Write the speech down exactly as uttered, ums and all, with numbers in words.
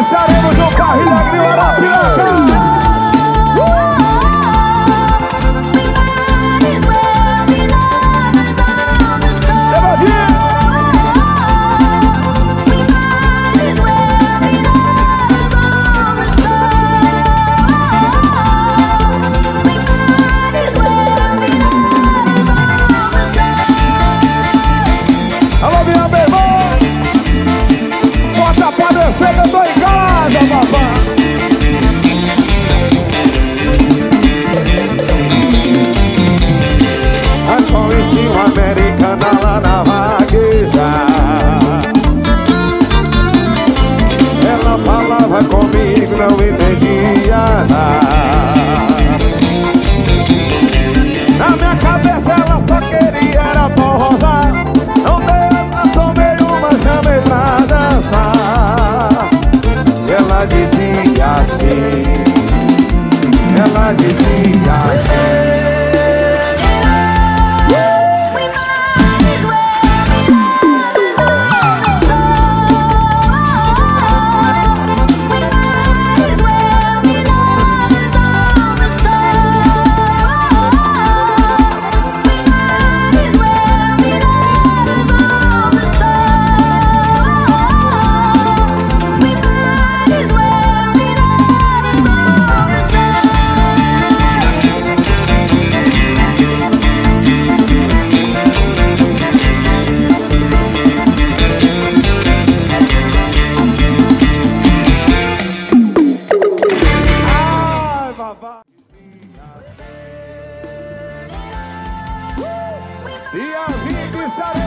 estaremos no Carro Alegre Arapiraca. Alô, minha meu irmão, bota pra descer, eu tô em casa, papai. A conheci uma americana lá na vagueja. Ela falava comigo, não entendia nada. Na minha cabeça ela só queria era forrosar. Não deu, tomei uma, chamei pra dançar. Ela dizia assim, ela dizia assim. E a vida estará